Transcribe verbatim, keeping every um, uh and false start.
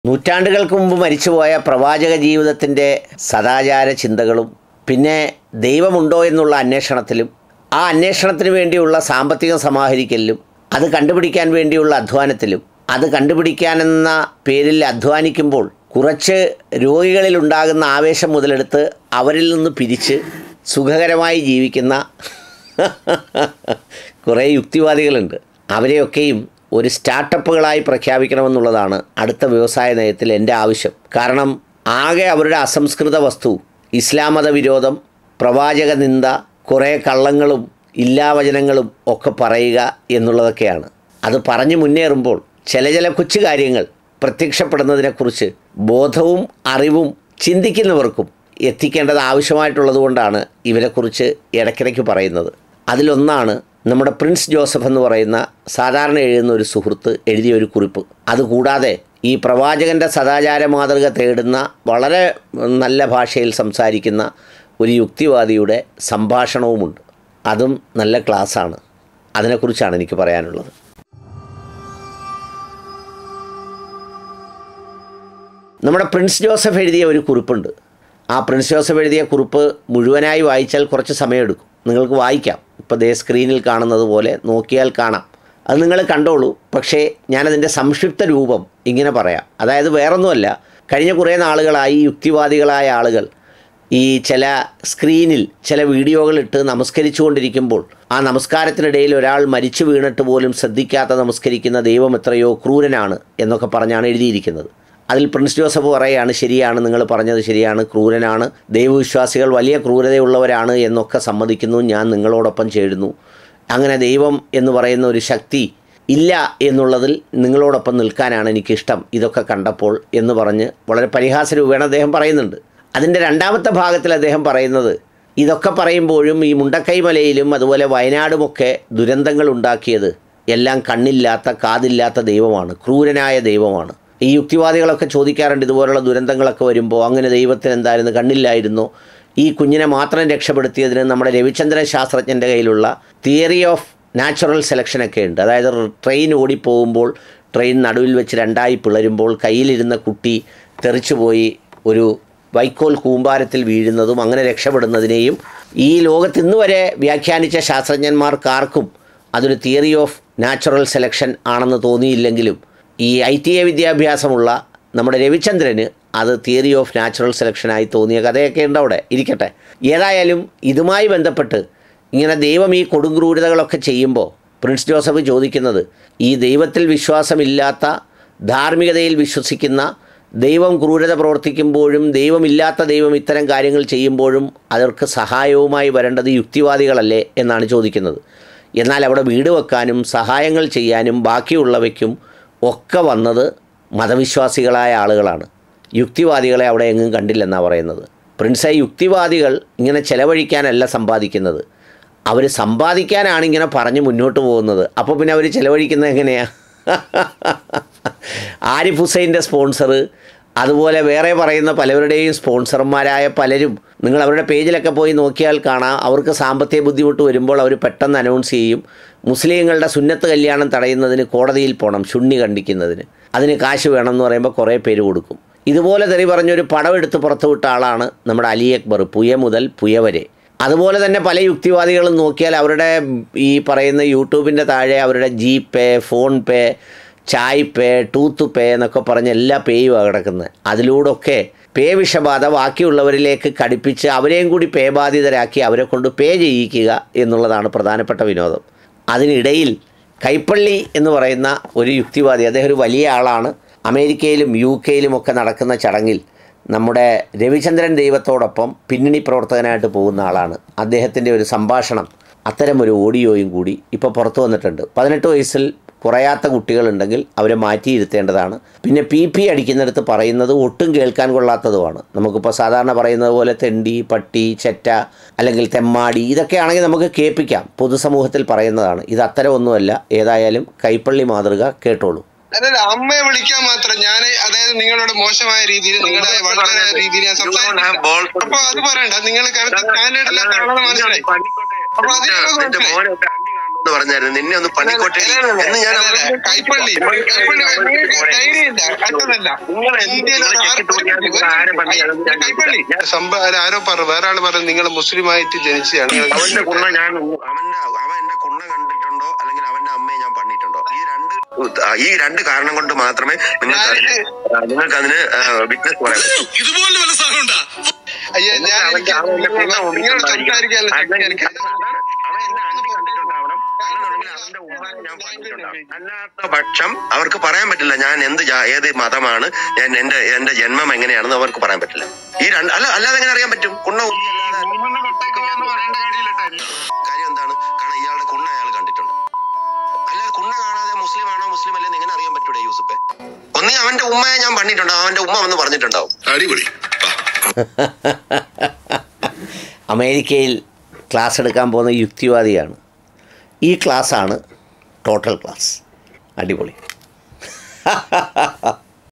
നൂറ്റാണ്ടുകൾക്ക് മുമ്പ് മരിച്ചുപോയ പ്രവാചക ജീവിതത്തിൻ്റെ സദാചാര ചിന്തകളും പിന്നെ ദൈവമുണ്ടോ എന്നുള്ള അന്വേഷണത്തിലും ആ അന്വേഷണത്തിന് വേണ്ടിയുള്ള സാമ്പത്തികം സമാഹരിക്കലിലും അത് കണ്ടുപിടിക്കാൻ വേണ്ടിയുള്ള അധ്വാനത്തിലും അത് കണ്ടുപിടിക്കാനെന്ന പേരിൽ അധ്വാനിക്കുമ്പോൾ കുറച്ച് രോഗികളിലുണ്ടാകുന്ന ആവേശം മുതലെടുത്ത് അവരിൽ നിന്ന് പിരിച്ച് സുഖകരമായി ജീവിക്കുന്ന കുറേ യുക്തിവാദികളുണ്ട്. അവരെയൊക്കെയും ഒരു സ്റ്റാർട്ടപ്പുകളായി പ്രഖ്യാപിക്കണമെന്നുള്ളതാണ് അടുത്ത വ്യവസായ നയത്തിൽ എൻ്റെ ആവശ്യം. കാരണം ആകെ അവരുടെ അസംസ്കൃത വസ്തു ഇസ്ലാം മത വിരോധം, പ്രവാചക നിന്ദ, കുറേ കള്ളങ്ങളും ഇല്ലാവചനങ്ങളും ഒക്കെ പറയുക എന്നുള്ളതൊക്കെയാണ്. അത് പറഞ്ഞു മുന്നേറുമ്പോൾ ചില ചില കൊച്ചു കാര്യങ്ങൾ പ്രത്യക്ഷപ്പെടുന്നതിനെക്കുറിച്ച് ബോധവും അറിവും ചിന്തിക്കുന്നവർക്കും എത്തിക്കേണ്ടത് ആവശ്യമായിട്ടുള്ളത് കൊണ്ടാണ് ഇവരെക്കുറിച്ച് ഇടയ്ക്കിടയ്ക്ക് പറയുന്നത്. അതിലൊന്നാണ് നമ്മുടെ പ്രിൻസ് ജോസഫ് എന്ന് പറയുന്ന സാധാരണ എഴുതുന്ന ഒരു സുഹൃത്ത് എഴുതിയ ഒരു കുറിപ്പ്. അതുകൂടാതെ ഈ പ്രവാചകൻ്റെ സദാചാര മാതൃക തേടുന്ന വളരെ നല്ല ഭാഷയിൽ സംസാരിക്കുന്ന ഒരു യുക്തിവാദിയുടെ സംഭാഷണവുമുണ്ട്. അതും നല്ല ക്ലാസ്സാണ്. അതിനെക്കുറിച്ചാണ് എനിക്ക് പറയാനുള്ളത്. നമ്മുടെ പ്രിൻസ് ജോസഫ് എഴുതിയ ഒരു കുറിപ്പുണ്ട്. ആ പ്രിൻസ് ജോസഫ് എഴുതിയ കുറിപ്പ് മുഴുവനായി വായിച്ചാൽ കുറച്ച് സമയമെടുക്കും. നിങ്ങൾക്ക് വായിക്കാം. ഇപ്പോൾ ദേ സ്ക്രീനിൽ കാണുന്നത് പോലെ നോക്കിയാൽ കാണാം. അത് നിങ്ങൾ കണ്ടോളൂ. പക്ഷേ ഞാനതിൻ്റെ സംക്ഷിപ്ത രൂപം ഇങ്ങനെ പറയാം. അതായത് വേറൊന്നുമല്ല, കഴിഞ്ഞ കുറേ നാളുകളായി യുക്തിവാദികളായ ആളുകൾ ഈ ചില സ്ക്രീനിൽ ചില വീഡിയോകളിട്ട് നമസ്കരിച്ചു കൊണ്ടിരിക്കുമ്പോൾ ആ നമസ്കാരത്തിനിടയിൽ ഒരാൾ മരിച്ചു വീണിട്ട് പോലും ശ്രദ്ധിക്കാത്ത നമസ്കരിക്കുന്ന ദൈവം എത്രയോ ക്രൂരനാണ് എന്നൊക്കെ പറഞ്ഞാണ് എഴുതിയിരിക്കുന്നത്. അതിൽ പ്രിൻസ് ജോസഫ് പറയുകയാണ്, ശരിയാണ്, നിങ്ങൾ പറഞ്ഞത് ശരിയാണ്, ക്രൂരനാണ്, ദൈവവിശ്വാസികൾ വലിയ ക്രൂരതയുള്ളവരാണ് എന്നൊക്കെ സമ്മതിക്കുന്നു, ഞാൻ നിങ്ങളോടൊപ്പം ചേരുന്നു. അങ്ങനെ ദൈവം എന്ന് പറയുന്ന ഒരു ശക്തി ഇല്ല എന്നുള്ളതിൽ നിങ്ങളോടൊപ്പം നിൽക്കാനാണ് എനിക്കിഷ്ടം ഇതൊക്കെ കണ്ടപ്പോൾ എന്ന് പറഞ്ഞ് വളരെ പരിഹാസ രൂപേണ അദ്ദേഹം പറയുന്നുണ്ട്. അതിൻ്റെ രണ്ടാമത്തെ ഭാഗത്തിൽ അദ്ദേഹം പറയുന്നത്, ഇതൊക്കെ പറയുമ്പോഴും ഈ മുണ്ടക്കൈ മലയിലും അതുപോലെ വയനാടുമൊക്കെ ദുരന്തങ്ങൾ ഉണ്ടാക്കിയത് എല്ലാം കണ്ണില്ലാത്ത കാതില്ലാത്ത ദൈവമാണ്, ക്രൂരനായ ദൈവമാണ്. ഈ യുക്തിവാദികളൊക്കെ ചോദിക്കാറുണ്ട്, ഇതുപോലുള്ള ദുരന്തങ്ങളൊക്കെ വരുമ്പോൾ അങ്ങനെ ദൈവത്തിന് എന്തായിരുന്നു, കണ്ണില്ലായിരുന്നോ? ഈ കുഞ്ഞിനെ മാത്രം രക്ഷപ്പെടുത്തിയതിന് നമ്മുടെ രവിചന്ദ്രൻ ശാസ്ത്രജ്ഞൻ്റെ കയ്യിലുള്ള തിയറി ഓഫ് നാച്ചുറൽ സെലക്ഷനൊക്കെ ഉണ്ട്. അതായത് ട്രെയിൻ ഓടിപ്പോകുമ്പോൾ ട്രെയിൻ നടുവിൽ വെച്ച് രണ്ടായി പിളരുമ്പോൾ കയ്യിലിരുന്ന കുട്ടി തെറിച്ചുപോയി ഒരു വൈക്കോൽ കൂമ്പാരത്തിൽ വീഴുന്നതും അങ്ങനെ രക്ഷപ്പെടുന്നതിനെയും ഈ ലോകത്ത് ഇന്ന് വരെ വ്യാഖ്യാനിച്ച ശാസ്ത്രജ്ഞന്മാർക്കാർക്കും അതൊരു തിയറി ഓഫ് നാച്ചുറൽ സെലക്ഷൻ ആണെന്ന് തോന്നിയില്ലെങ്കിലും ഈ ഐ ടി എ വിദ്യാഭ്യാസമുള്ള നമ്മുടെ രവിചന്ദ്രന് അത് തിയറി ഓഫ് നാച്ചുറൽ സെലക്ഷനായി തോന്നിയ കഥയൊക്കെ ഉണ്ട്. അവിടെ ഇരിക്കട്ടെ. ഏതായാലും ഇതുമായി ബന്ധപ്പെട്ട് ഇങ്ങനെ ദൈവം ഈ കൊടുങ്ക്രൂരതകളൊക്കെ ചെയ്യുമ്പോൾ പ്രിൻസ് ജോസഫ് ചോദിക്കുന്നത്, ഈ ദൈവത്തിൽ വിശ്വാസമില്ലാത്ത, ധാർമ്മികതയിൽ വിശ്വസിക്കുന്ന, ദൈവം ക്രൂരത പ്രവർത്തിക്കുമ്പോഴും ദൈവമില്ലാത്ത ദൈവം ഇത്തരം കാര്യങ്ങൾ ചെയ്യുമ്പോഴും അവർക്ക് സഹായവുമായി വരേണ്ടത് യുക്തിവാദികളല്ലേ എന്നാണ് ചോദിക്കുന്നത്. എന്നാൽ അവിടെ വീട് വെക്കാനും സഹായങ്ങൾ ചെയ്യാനും ബാക്കിയുള്ളവയ്ക്കും ഒക്കെ വന്നത് മതവിശ്വാസികളായ ആളുകളാണ്. യുക്തിവാദികളെ അവിടെ എങ്ങും കണ്ടില്ലെന്നാണ് പറയുന്നത്. പ്രിൻസെ, യുക്തിവാദികൾ ഇങ്ങനെ ചിലവഴിക്കാനല്ല സമ്പാദിക്കുന്നത്, അവർ സമ്പാദിക്കാനാണ് ഇങ്ങനെ പറഞ്ഞ് മുന്നോട്ട് പോകുന്നത്. അപ്പോൾ പിന്നെ അവർ ചിലവഴിക്കുന്നത് എങ്ങനെയാണ്? ആരിഫ് ഹുസൈൻ്റെ സ്പോൺസർ, അതുപോലെ വേറെ പറയുന്ന പലവരുടെയും സ്പോൺസർമാരായ പലരും നിങ്ങൾ അവരുടെ പേജിലൊക്കെ പോയി നോക്കിയാൽ കാണാം, അവർക്ക് സാമ്പത്തിക ബുദ്ധിമുട്ട് വരുമ്പോൾ അവർ പെട്ടെന്ന് അനൗൺസ് ചെയ്യും, മുസ്ലിങ്ങളുടെ സുന്നത്ത് കല്യാണം തടയുന്നതിന് കോടതിയിൽ പോകണം, ശുണ്ണി കണ്ടിക്കുന്നതിന്, അതിന് കാശ് വേണം എന്ന് പറയുമ്പോൾ കുറേ പേര് കൊടുക്കും. ഇതുപോലെ തെറി പറഞ്ഞൊരു പടം എടുത്ത് പുറത്തുവിട്ട ആളാണ് നമ്മുടെ അലി അക്ബർ, പുയ മുതൽ പുയ വരെ. അതുപോലെ തന്നെ പല യുക്തിവാദികളും നോക്കിയാൽ അവരുടെ ഈ പറയുന്ന യൂട്യൂബിൻ്റെ താഴെ അവരുടെ G pay, phone pay, chai pay, tooth pay എന്നൊക്കെ പറഞ്ഞ് എല്ലാ പേയുമാണ് കിടക്കുന്നത്. അതിലൂടെയൊക്കെ പേ വിഷബാധ ബാക്കിയുള്ളവരിലേക്ക് കടിപ്പിച്ച് അവരെയും കൂടി പേ ബാധിതരാക്കി അവരെ കൊണ്ട് പേ ചെയ്യിക്കുക എന്നുള്ളതാണ് പ്രധാനപ്പെട്ട വിനോദം. അതിനിടയിൽ കൈപ്പള്ളി എന്ന് പറയുന്ന ഒരു യുക്തിവാദി, അദ്ദേഹം ഒരു വലിയ ആളാണ്, അമേരിക്കയിലും യു കെയിലും ഒക്കെ നടക്കുന്ന ചടങ്ങിൽ നമ്മുടെ രവിചന്ദ്രൻ ദൈവത്തോടൊപ്പം പിന്നണി പ്രവർത്തകനായിട്ട് പോകുന്ന ആളാണ്. അദ്ദേഹത്തിൻ്റെ ഒരു സംഭാഷണം, അത്തരം ഒരു ഓഡിയോയും കൂടി ഇപ്പോൾ പുറത്തു വന്നിട്ടുണ്ട്. പതിനെട്ട് വയസ്സിൽ കുറയാത്ത കുട്ടികളുണ്ടെങ്കിൽ അവരെ മാറ്റിയിരുത്തേണ്ടതാണ്. പിന്നെ പി പി അടിക്കുന്നിടത്ത് പറയുന്നത് ഒട്ടും കേൾക്കാൻ കൊള്ളാത്തതുമാണ്. നമുക്കിപ്പോൾ സാധാരണ പറയുന്നത് പോലെ തെണ്ടി, പട്ടി, ചെറ്റ അല്ലെങ്കിൽ തെമ്മാടി ഇതൊക്കെ ആണെങ്കിൽ നമുക്ക് കേൾപ്പിക്കാം, പൊതുസമൂഹത്തിൽ പറയുന്നതാണ്. ഇത് അത്തരം ഒന്നുമല്ല. ഏതായാലും കൈപ്പള്ളി മാതൃക കേട്ടോളൂ. അതായത് അമ്മയെ വിളിക്കാൻ മാത്രം ഞാൻ, അതായത് നിങ്ങളോട് മോശമായ രീതിയിൽ, നിങ്ങളുടെ വളരെ രീതിയിൽ ഞാൻ സംസാരിക്കും. അപ്പൊ അത് പറയണ്ട, നിങ്ങൾ സ്റ്റാൻഡേർഡില്ലാത്ത ആളെന്ന് മനസ്സിലായി. അപ്പൊ അതിനെ എന്ന് പറഞ്ഞായിരുന്നു നിന്നെ ഒന്ന് പണിക്കോട്ടെ എന്ന് ഞാൻ കൈപ്പള്ളി കൈപ്പള്ളി ധൈര്യമില്ല അതൊന്നല്ല കൈപ്പള്ളി സംഭവം ആരോ പറഞ്ഞു വേറെ ആള് പറഞ്ഞു നിങ്ങൾ മുസ്ലിമായിട്ട് ജനിച്ചതാണ്. അവന്റെ കുണ്ണ ഞാൻ അവന്റെ അവൻ എന്റെ കുണ്ണ കണ്ടിട്ടുണ്ടോ അല്ലെങ്കിൽ അവന്റെ അമ്മയെ ഞാൻ പണിയിട്ടുണ്ടോ? ഈ രണ്ട് ഈ രണ്ട് കാരണം കൊണ്ട് മാത്രമേ നിങ്ങൾക്ക് നിങ്ങൾക്ക് അതിന് വിറ്റ്നസ് പറയാൻ പറ്റൂ. ഇതുപോലെ വല്ല സാധനം ഉണ്ടാ അയ്യോ ഞാൻ നിങ്ങളോട് സംസാരിക്കാനുള്ള അല്ലാത്ത പക്ഷം അവർക്ക് പറയാൻ പറ്റില്ല ഞാൻ എന്ത് ഏത് മതമാണ്, ഞാൻ എന്റെ എന്റെ ജന്മം എങ്ങനെയാണെന്ന് അവർക്ക് പറയാൻ പറ്റില്ല. ഈ രണ്ട് അല്ല അല്ലാതെ എങ്ങനെ അറിയാൻ പറ്റും? കുണ്ണ കാര്യം എന്താണ്? കാരണം ഇയാളുടെ കുണ്ണ അയാൾ കണ്ടിട്ടുണ്ട്. അല്ലാതെ കുണ്ണ കാണാതെ മുസ്ലിം ആണോ മുസ്ലിം അല്ലെന്ന് എങ്ങനെ അറിയാൻ പറ്റൂടെ യൂസഫെ? ഒന്നീ അവന്റെ ഉമ്മയെ ഞാൻ പണിയിട്ടുണ്ടോ, അവന്റെ ഉമ്മ വന്ന് പറഞ്ഞിട്ടുണ്ടാവും. അടിപൊളി. അമേരിക്കയിൽ ക്ലാസ് എടുക്കാൻ പോകുന്ന യുക്തിവാദിയാണ്. ഈ ക്ലാസ്സാണ് ടോട്ടൽ ക്ലാസ്. അടിപൊളി.